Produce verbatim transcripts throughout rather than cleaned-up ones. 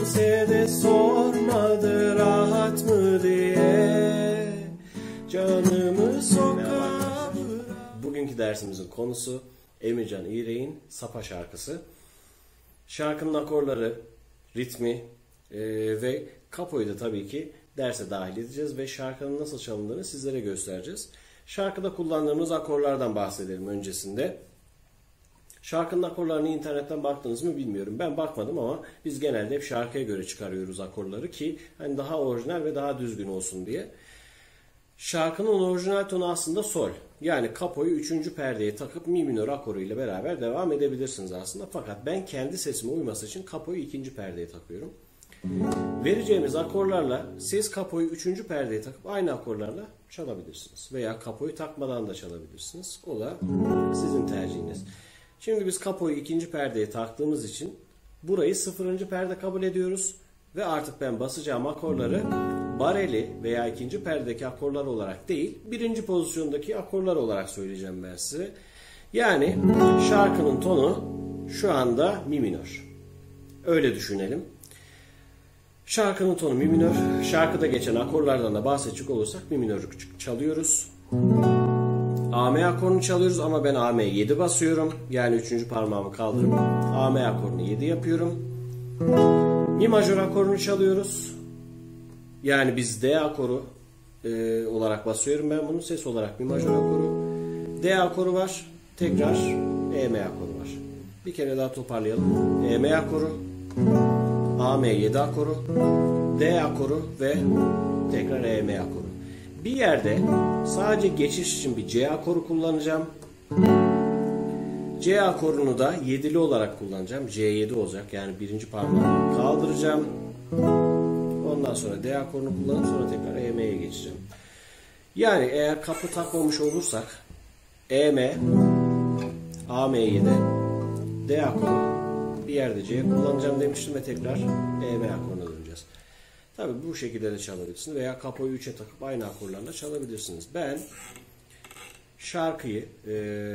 kimse de sormadı rahat mı diye. Canımı sokağa. Bugünkü dersimizin konusu Emircan İğrek'in Sapa şarkısı. Şarkının akorları, ritmi e, ve kapoyu da tabii ki derse dahil edeceğiz ve şarkının nasıl çalındığını sizlere göstereceğiz. Şarkıda kullandığımız akorlardan bahsedelim öncesinde. Şarkının akorlarını internetten baktınız mı bilmiyorum. Ben bakmadım ama biz genelde hep şarkıya göre çıkarıyoruz akorları ki hani daha orijinal ve daha düzgün olsun diye. Şarkının orijinal tonu aslında sol. Yani kapoyu üçüncü perdeye takıp mi minör akoru ile beraber devam edebilirsiniz aslında. Fakat ben kendi sesime uyması için kapoyu ikinci perdeye takıyorum. Vereceğimiz akorlarla siz kapoyu üçüncü perdeye takıp aynı akorlarla çalabilirsiniz. Veya kapoyu takmadan da çalabilirsiniz. O da sizin tercihiniz. Şimdi biz kapoyu ikinci perdeye taktığımız için burayı sıfırıncı perde kabul ediyoruz. Ve artık ben basacağım akorları bareli veya ikinci perdedeki akorlar olarak değil, birinci pozisyondaki akorlar olarak söyleyeceğim ben size. Yani şarkının tonu şu anda mi minör. Öyle düşünelim. Şarkının tonu mi minör. Şarkıda geçen akorlardan da bahsedecek olursak mi minör çalıyoruz. A M akorunu çalıyoruz ama ben A M'ye yedi basıyorum. Yani üçüncü parmağımı kaldırıp A M akorunu yedi yapıyorum. Mi majör akorunu çalıyoruz. Yani biz D akoru e, olarak basıyorum ben bunu. Ses olarak mi majör akoru. D akoru var. Tekrar E M akoru var. Bir kere daha toparlayalım. E M akoru. A M yedi akoru. D akoru ve tekrar E M akoru. Bir yerde sadece geçiş için bir C akoru kullanacağım. C akorunu da yedili olarak kullanacağım. C yedi olacak. Yani birinci parmağımı kaldıracağım. Ondan sonra D akorunu kullanıp sonra tekrar E M'ye geçeceğim. Yani eğer kapı takmamış olursak E M, A M yedi, D akoru, bir yerde C kullanacağım demiştim ve tekrar E M akoruna döneceğiz. Tabi bu şekilde de çalabilirsiniz veya kapoyu üçe takıp aynı akorlarla çalabilirsiniz. Ben şarkıyı e,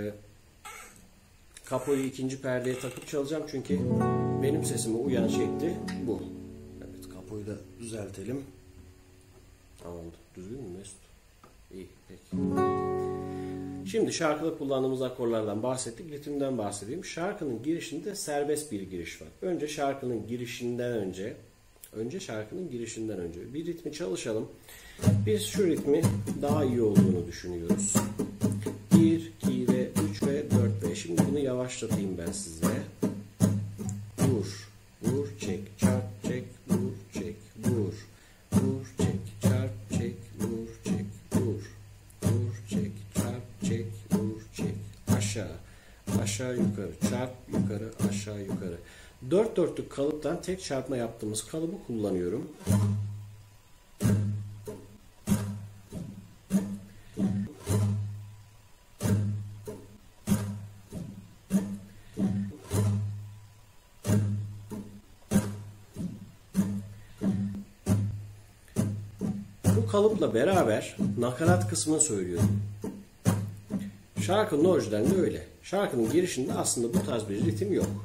kapoyu ikinci perdeye takıp çalacağım çünkü benim sesime uyan şekli bu. Evet, kapoyu da düzeltelim. Tamam, düzgün mü Mesut? İyi, peki. Şimdi şarkıda kullandığımız akorlardan bahsettik, ritimden bahsedeyim. Şarkının girişinde serbest bir giriş var. Önce şarkının girişinden önce, önce şarkının girişinden önce bir ritmi çalışalım. Biz şu ritmi daha iyi olduğunu düşünüyoruz. bir, iki ve üç ve dört ve şimdi bunu yavaşlatayım ben size. Vur, vur, çek, çarp, çek, vur, çek, vur, vur, çek, çarp, çek, vur, çek, vur, vur, çek, çarp, çek, vur, çek, aşağı, aşağı yukarı, çarp, yukarı, aşağı yukarı. Dört dörtlük kalıptan tek çarpma yaptığımız kalıbı kullanıyorum. Bu kalıpla beraber nakarat kısmını söylüyorum. Şarkının orijinalinde öyle. Şarkının girişinde aslında bu tarz bir ritim yok.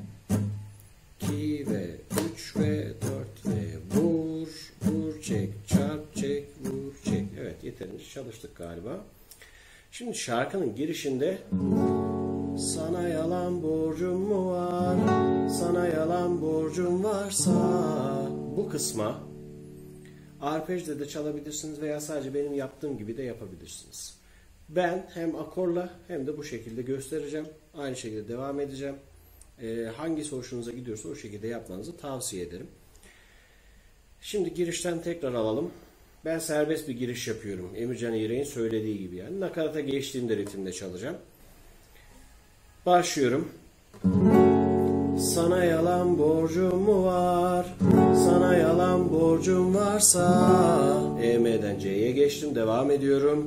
iki ve üç ve dört ve vur, vur, çek, çarp, çek, vur, çek. Evet, yeterince çalıştık galiba. Şimdi şarkının girişinde sana yalan borcum mu var, sana yalan borcum varsa bu kısma arpejde de çalabilirsiniz veya sadece benim yaptığım gibi de yapabilirsiniz. Ben hem akorla hem de bu şekilde göstereceğim. Aynı şekilde devam edeceğim. Ee, hangisi hoşunuza gidiyorsa o şekilde yapmanızı tavsiye ederim. Şimdi girişten tekrar alalım. Ben serbest bir giriş yapıyorum. Emircan İğrek'in söylediği gibi yani. Nakarata geçtiğimde ritimde çalacağım. Başlıyorum. Sana yalan borcum mu var? Sana yalan borcum varsa E M'den C'ye geçtim. Devam ediyorum.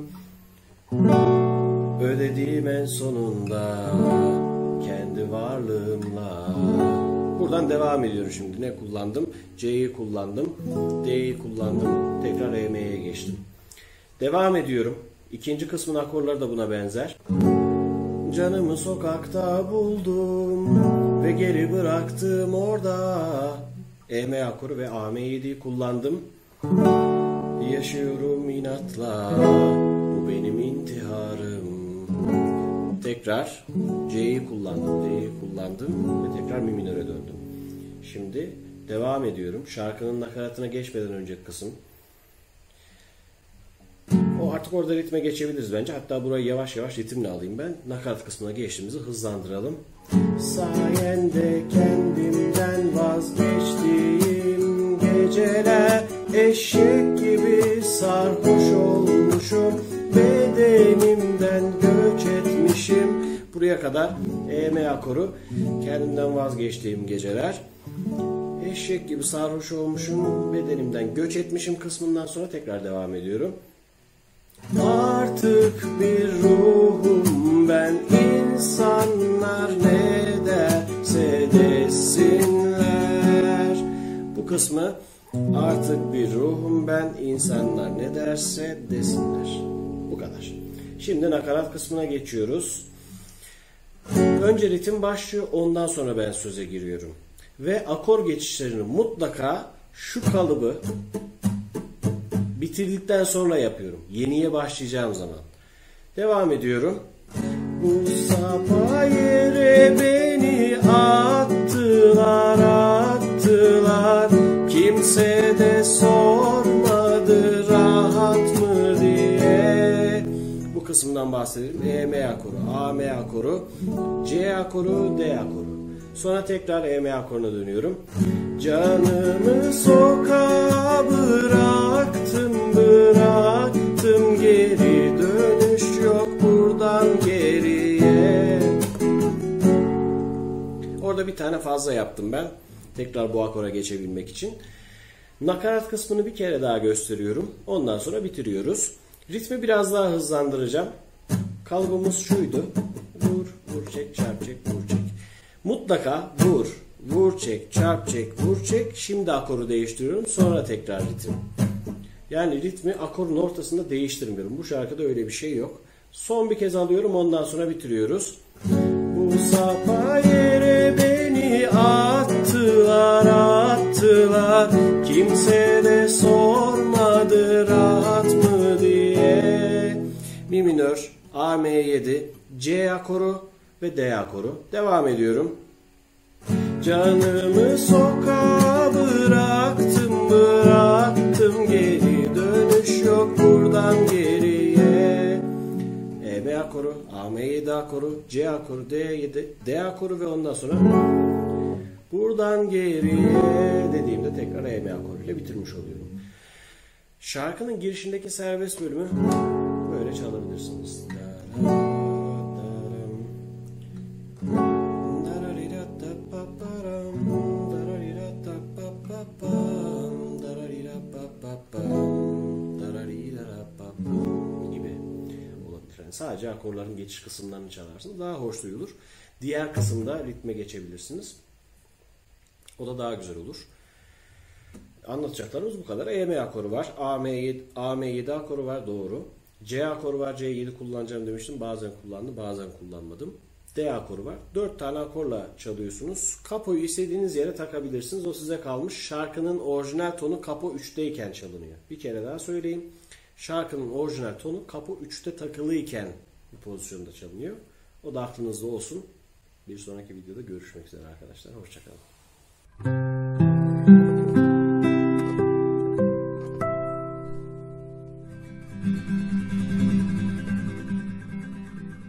Ödediğim en sonunda kendi varlığımla. Buradan devam ediyorum şimdi. Ne kullandım? C'yi kullandım. D'yi kullandım. Tekrar E M'ye geçtim. Devam ediyorum. İkinci kısmın akorları da buna benzer. Canımı sokakta buldum ve geri bıraktım orada. E M akoru ve A M yediyi kullandım. Yaşıyorum inatla, bu benim intiharım. Tekrar C'yi kullandım, D'yi kullandım ve tekrar mi minöre döndüm. Şimdi devam ediyorum. Şarkının nakaratına geçmeden önceki kısım. O artık orada ritme geçebiliriz bence. Hatta burayı yavaş yavaş ritimle alayım ben. Nakarat kısmına geçtiğimizi hızlandıralım. Sayende kendimden vazgeçtiğim geceler, eşek gibi sarhoş olmuşum, bedenimden göç etmişim. Buraya kadar E M akoru, kendimden vazgeçtiğim geceler, eşek gibi sarhoş olmuşum, bedenimden göç etmişim kısmından sonra tekrar devam ediyorum. Artık bir ruhum ben, insanlar ne derse desinler. Bu kısmı artık bir ruhum ben, insanlar ne derse desinler. Bu kadar. Şimdi nakarat kısmına geçiyoruz. Önce ritim başlıyor, ondan sonra ben söze giriyorum. Ve akor geçişlerini mutlaka şu kalıbı bitirdikten sonra yapıyorum. Yeniye başlayacağım zaman. Devam ediyorum. Bu sabah yere beni attılar, attılar. Kimse de sormadı rahat mı diye. Bu kısımdan bahsedelim. E M akoru, A M akoru, C akoru, D akoru. Sonra tekrar E M akoruna dönüyorum. Canımı sokağa bıraktım, bıraktım, geri dönüş yok buradan geriye. Orada bir tane fazla yaptım ben. Tekrar bu akora geçebilmek için. Nakarat kısmını bir kere daha gösteriyorum. Ondan sonra bitiriyoruz. Ritmi biraz daha hızlandıracağım. Kalıbımız şuydu. Vur, vur, çek, çarp, çek, vur, çek. Mutlaka vur, vur, çek, çarp, çek, vur, çek. Şimdi akoru değiştiriyorum. Sonra tekrar ritim. Yani ritmi akorun ortasında değiştirmiyorum. Bu şarkıda öyle bir şey yok. Son bir kez alıyorum. Ondan sonra bitiriyoruz. Bu sabah yere beni attılar, attılar. Kimse de sormadı rahat mı diye. Mi minör, A M yedi, C akoru ve D akoru. Devam ediyorum. Canımı sokağa bıraktım, bıraktım, geri dönüş yok buradan geriye. E M akoru, A M yedi akoru, C akoru, D yedi, D akoru ve ondan sonra buradan geriye dediğimde tekrar E M akoru ile bitirmiş oluyorum. Şarkının girişindeki serbest bölümü böyle çalabilirsiniz. gibi olabilir. Yani sadece akorların geçiş kısımlarını çalarsınız. Daha hoş duyulur. Diğer kısımda ritme geçebilirsiniz. O da daha güzel olur. Anlatacaklarımız bu kadar. E M akoru var. A M yedi, A M yedi akoru var. Doğru. C akoru var. C yedi kullanacağım demiştim. Bazen kullandım. Bazen kullanmadım. D akoru var. dört tane akorla çalıyorsunuz. Kapoyu istediğiniz yere takabilirsiniz. O size kalmış. Şarkının orijinal tonu kapo üçteyken çalınıyor. Bir kere daha söyleyeyim. Şarkının orijinal tonu kapo üçte takılıyken bir pozisyonda çalınıyor. O da aklınızda olsun. Bir sonraki videoda görüşmek üzere arkadaşlar. Hoşçakalın.